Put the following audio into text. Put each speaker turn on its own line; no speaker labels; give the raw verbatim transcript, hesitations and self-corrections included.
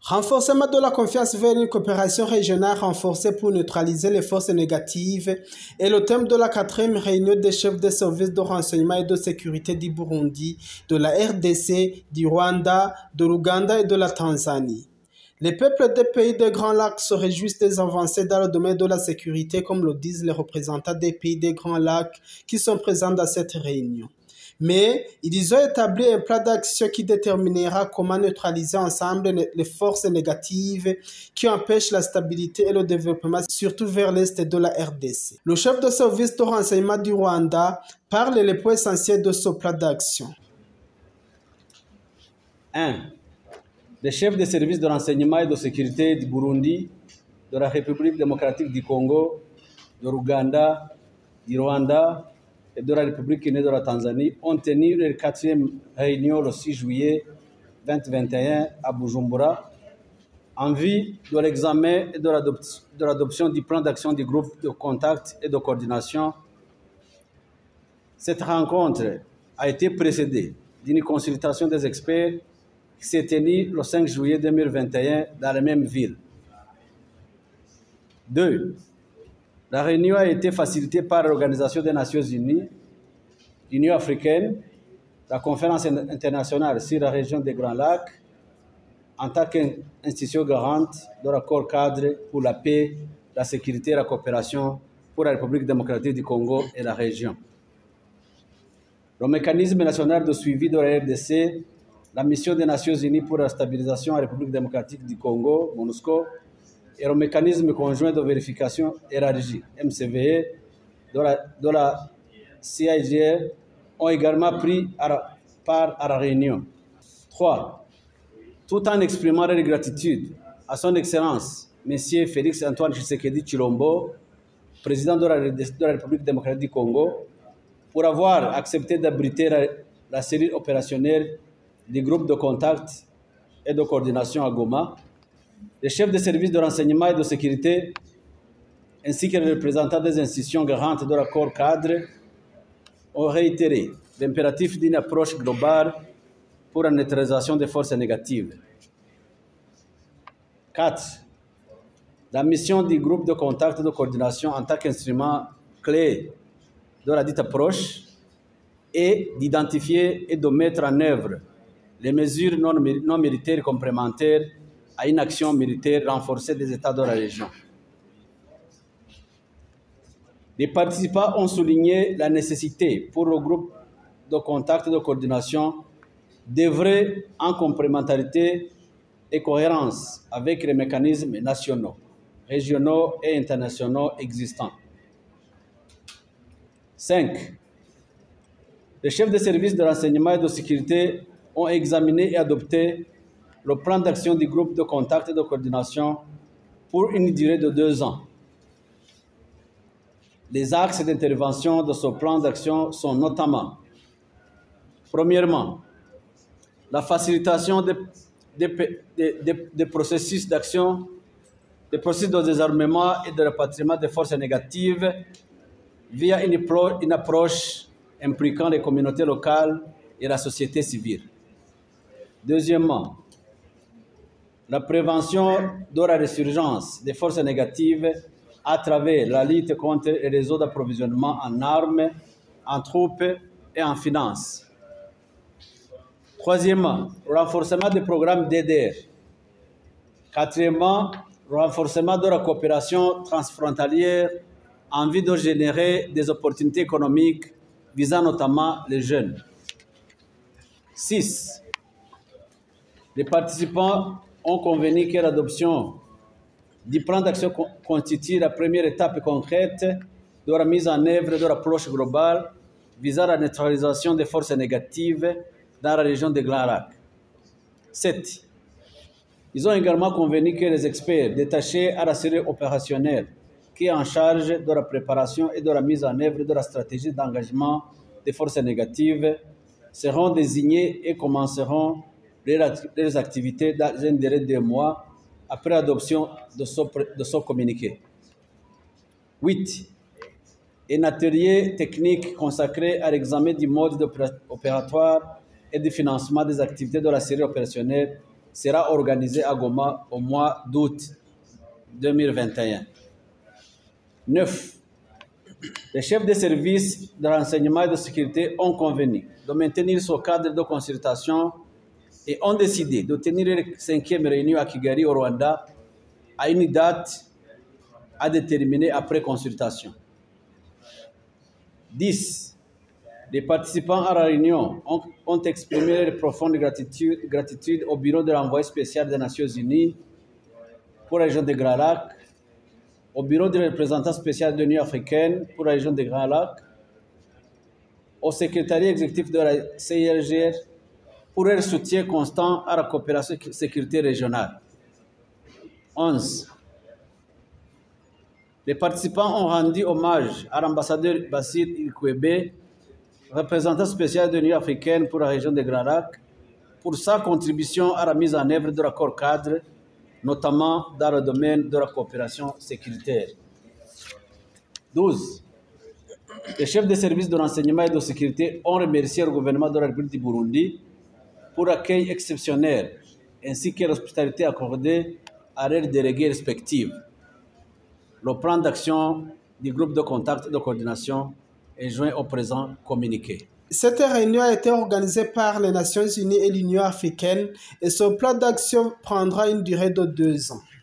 Renforcement de la confiance vers une coopération régionale renforcée pour neutraliser les forces négatives est le thème de la quatrième réunion des chefs des services de renseignement et de sécurité du Burundi, de la R D C, du Rwanda, de l'Ouganda et de la Tanzanie. Les peuples des pays des Grands Lacs se réjouissent des avancées dans le domaine de la sécurité, comme le disent les représentants des pays des Grands Lacs qui sont présents dans cette réunion. Mais ils ont établi un plan d'action qui déterminera comment neutraliser ensemble les forces négatives qui empêchent la stabilité et le développement, surtout vers l'est de la R D C. Le chef de service de renseignement du Rwanda parle les points essentiels de ce plan d'action.
un. Les chefs des services de renseignement et de sécurité du Burundi, de la République démocratique du Congo, de l'Ouganda, du Rwanda et de la République unie de la Tanzanie ont tenu leur quatrième réunion le six juillet deux mille vingt et un à Bujumbura en vue de l'examen et de l'adoption du plan d'action du groupe de contact et de coordination. Cette rencontre a été précédée d'une consultation des experts qui s'est tenue le cinq juillet deux mille vingt et un dans la même ville. deux. La réunion a été facilitée par l'Organisation des Nations Unies, l'Union africaine, la Conférence internationale sur la région des Grands Lacs, en tant qu'institution garante de l'accord cadre pour la paix, la sécurité et la coopération pour la République démocratique du Congo et la région. Le mécanisme national de suivi de la R D C, la mission des Nations Unies pour la stabilisation de la République démocratique du Congo, MONUSCO, et le mécanisme conjoint de vérification élargi, M C V E, de la, de la C I G R, ont également pris à la, part à la réunion. trois. Tout en exprimant leur gratitude à son Excellence, M. Félix Antoine Tshisekedi Tshilombo, président de la, de la République démocratique du Congo, pour avoir accepté d'abriter la, la cellule opérationnelle du groupe de contact et de coordination à Goma, les chefs des services de renseignement et de sécurité, ainsi que les représentants des institutions garantes de l'accord cadre, ont réitéré l'impératif d'une approche globale pour la neutralisation des forces négatives. quatre. La mission du groupe de contact et de coordination en tant qu'instrument clé de la dite approche est d'identifier et de mettre en œuvre les mesures non, non militaires complémentaires à une action militaire renforcée des États de la région. Les participants ont souligné la nécessité pour le groupe de contact et de coordination d'œuvrer en complémentarité et cohérence avec les mécanismes nationaux, régionaux et internationaux existants. cinq. Les chefs de services de renseignement et de sécurité ont examiné et adopté le plan d'action du groupe de contact et de coordination pour une durée de deux ans. Les axes d'intervention de ce plan d'action sont notamment, premièrement, la facilitation des, des, des, des, des processus d'action, des processus de désarmement et de rapatriement des forces négatives via une, une approche impliquant les communautés locales et la société civile. Deuxièmement, la prévention de la résurgence des forces négatives à travers la lutte contre les réseaux d'approvisionnement en armes, en troupes et en finances. Troisièmement, le renforcement des programmes D D R. Quatrièmement, le renforcement de la coopération transfrontalière en vue de générer des opportunités économiques visant notamment les jeunes. six. Les participants ont convenu que l'adoption du plan d'action constitue la première étape concrète de la mise en œuvre de l'approche globale visant la neutralisation des forces négatives dans la région des Grands Lacs. sept. Ils ont également convenu que les experts détachés à la cellule opérationnelle qui est en charge de la préparation et de la mise en œuvre de la stratégie d'engagement des forces négatives seront désignés et commenceront leurs activités dans un délai de deux mois après l'adoption de ce, de ce communiqué. huit. Un atelier technique consacré à l'examen du mode opératoire et du financement des activités de la série opérationnelle sera organisée à Goma au mois d'août deux mille vingt et un. neuf. Les chefs des services de renseignement et de sécurité ont convenu de maintenir ce cadre de consultation et ont décidé de tenir la cinquième réunion à Kigali, au Rwanda, à une date à déterminer après consultation. dix. Les participants à la réunion ont, ont exprimé leur profonde gratitude, gratitude au bureau de l'envoyé spécial des Nations Unies pour la région des Grands Lacs, au bureau du représentant spécial de l'Union africaine pour la région des Grands Lacs, au secrétariat exécutif de la C I R G R pour leur soutien constant à la coopération et sécurité régionale. onze. Les participants ont rendu hommage à l'ambassadeur Bassir Ikwebe, représentant spécial de l'Union africaine pour la région des Grands Lacs, pour sa contribution à la mise en œuvre de l'accord cadre, notamment dans le domaine de la coopération sécuritaire. douze. Les chefs des services de renseignement et de sécurité ont remercié le gouvernement de la République du Burundi pour l'accueil exceptionnel ainsi que l'hospitalité accordée à leurs délégués respectifs. Le plan d'action du groupe de contact et de coordination est joint au présent communiqué.
Cette réunion a été organisée par les Nations Unies et l'Union africaine et ce plan d'action prendra une durée de deux ans.